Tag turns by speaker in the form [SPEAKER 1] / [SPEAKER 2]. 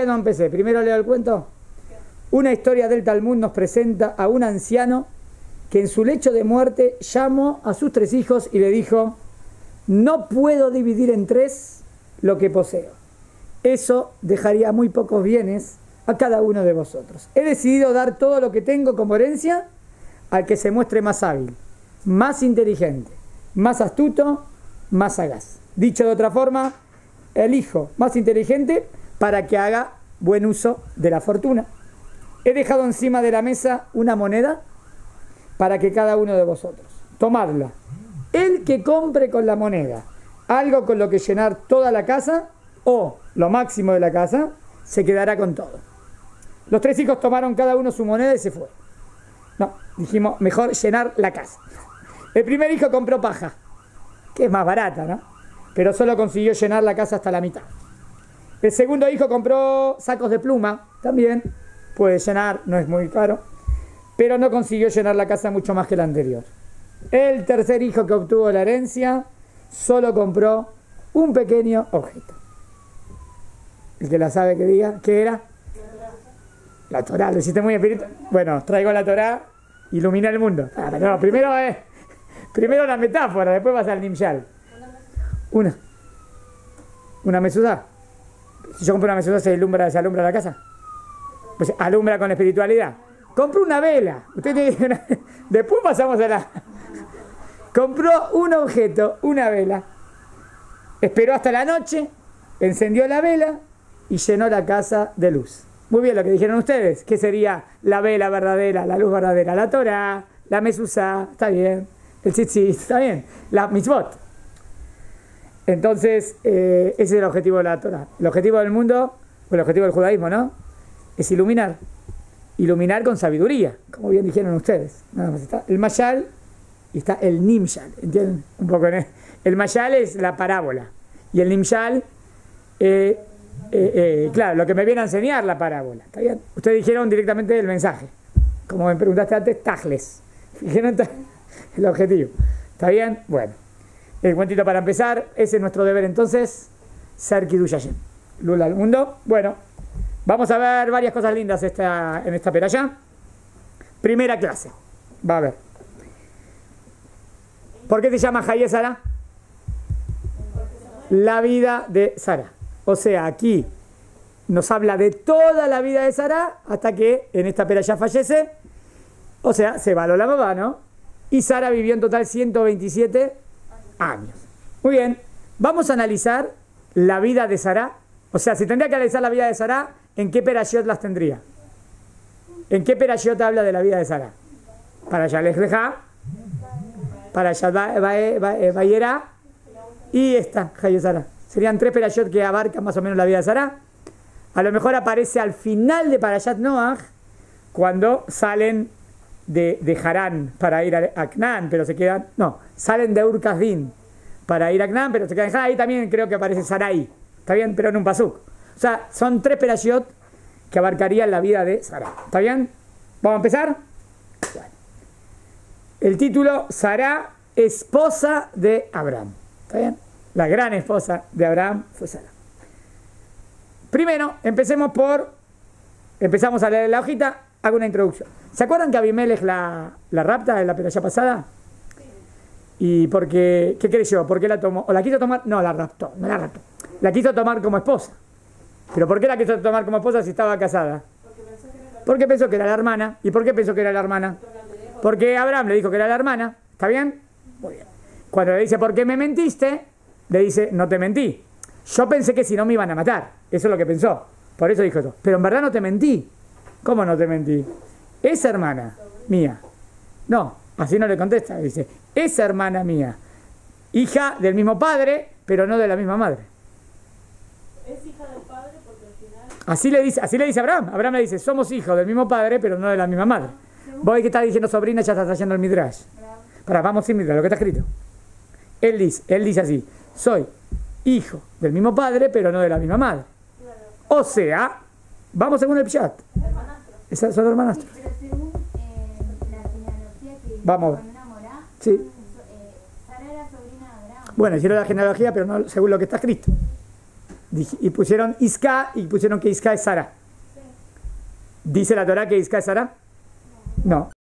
[SPEAKER 1] no empecé. Primero leo el cuento. Una historia del Talmud nos presenta a un anciano que en su lecho de muerte llamó a sus 3 hijos y le dijo: no puedo dividir en 3 lo que poseo. Eso dejaría muy pocos bienes a cada uno de vosotros. He decidido dar todo lo que tengo como herencia al que se muestre más hábil, más inteligente, más astuto, más sagaz. Dicho de otra forma, el hijo más inteligente para que haga buen uso de la fortuna. He dejado encima de la mesa una moneda para que cada uno de vosotros, tomadla. El que compre con la moneda algo con lo que llenar toda la casa o lo máximo de la casa, se quedará con todo. Los 3 hijos tomaron cada uno su moneda y se fue. No, dijimos, mejor llenar la casa. El primer hijo compró paja, que es más barata, ¿no? Pero solo consiguió llenar la casa hasta la mitad. El segundo hijo compró sacos de pluma, también puede llenar, no es muy caro, pero no consiguió llenar la casa mucho más que el anterior. El tercer hijo que obtuvo la herencia solo compró un pequeño objeto. El que la sabe que diga, ¿qué era? La Torá, lo hiciste muy espiritual. Bueno, traigo la Torá, ilumina el mundo. No, primero la metáfora, después vas al Nimshal. Una mesuzá. Si yo compro una mesuzá, ¿se alumbra la casa? Pues alumbra con espiritualidad. Compró una vela. Después pasamos a la... Compró un objeto, una vela. Esperó hasta la noche, encendió la vela y llenó la casa de luz. Muy bien lo que dijeron ustedes. ¿Qué sería la vela verdadera, la luz verdadera? La Torá, la mesuzá, está bien. El tzitzit, está bien. La mitzvot. Entonces, ese es el objetivo de la Torá. El objetivo del mundo, o el objetivo del judaísmo, ¿no? Es iluminar. Iluminar con sabiduría, como bien dijeron ustedes. Nada más está el mashal y está el nimshal. ¿Entienden? Un poco, ¿no? El mashal es la parábola. Y el nimshal, claro, lo que me viene a enseñar la parábola. ¿Está bien? Ustedes dijeron directamente el mensaje. Como me preguntaste antes, tajles. Dijeron el objetivo. ¿Está bien? Bueno. El cuentito para empezar. Ese es nuestro deber entonces. Ser Kiddush Hashem. Lula al mundo. Bueno. Vamos a ver varias cosas lindas en esta perashá. Primera clase. Va a ver. ¿Por qué se llama Hayé Sara? La vida de Sara. O sea, aquí nos habla de toda la vida de Sara hasta que en esta perashá fallece. O sea, se va a la mamá, ¿no? Y Sara vivió en total 127 años. Muy bien. Vamos a analizar la vida de Sara. O sea, si tendría que analizar la vida de Sara, ¿en qué perashiot las tendría? ¿En qué perashiot habla de la vida de Sara? Parashat Lech Lecha, Parashat Vayera y esta, Hayé Sara. Serían 3 perashiot que abarcan más o menos la vida de Sara. A lo mejor aparece al final de Parashat Noach, cuando salen de Harán para ir a Canaán, pero se quedan... No, salen de Ur Kasdim para ir a Canaán, pero se quedan en Harán. Ahí también creo que aparece Sarai. ¿Está bien? Pero en un pasuk. O sea, son 3 perashiot que abarcarían la vida de Sara. ¿Está bien? ¿Vamos a empezar? Bueno. El título, Sara, esposa de Abraham. ¿Está bien? La gran esposa de Abraham fue Sara. Primero, empezamos a leer la hojita, hago una introducción. ¿Se acuerdan que Abimelech la rapta en la perashá pasada? ¿Y porque qué creyó? ¿Por qué la tomó? ¿O la quiso tomar? No, la raptó, no la raptó. La quiso tomar como esposa. ¿Pero por qué la quiso tomar como esposa si estaba casada? Porque pensó que era la hermana. ¿Y por qué pensó que era la hermana? Porque Abraham le dijo que era la hermana. ¿Está bien? Muy bien. Cuando le dice, ¿por qué me mentiste? Le dice, no te mentí. Yo pensé que si no me iban a matar. Eso es lo que pensó. Por eso dijo eso. Pero en verdad no te mentí. ¿Cómo no te mentí? Es hermana mía. No, así no le contesta. Dice, es hermana mía. Hija del mismo padre, pero no de la misma madre.
[SPEAKER 2] Es hija del padre porque al final...
[SPEAKER 1] Así le dice Abraham. Abraham le dice, somos hijos del mismo padre, pero no de la misma madre. Vos que estás diciendo sobrina, ya estás trayendo el midrash. Vamos sin midrash, lo que está escrito. Él dice así, soy hijo del mismo padre, pero no de la misma madre. O sea, vamos según el Pshat. Esas son hermanastros.
[SPEAKER 3] Pero según la genealogía que
[SPEAKER 1] vamos.
[SPEAKER 3] con una morá,
[SPEAKER 1] Sí.
[SPEAKER 3] Sara era sobrina de Abraham.
[SPEAKER 1] Bueno, hicieron la genealogía, pero no según lo que está escrito. Y pusieron Isca y pusieron que Isca es Sara. ¿Dice la Torá que Isca es Sara? No.